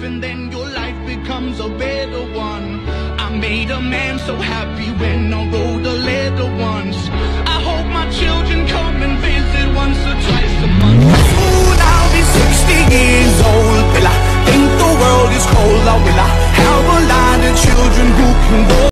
and then your life becomes a better one. I made a man so happy when I wrote a letter once. I hope my children come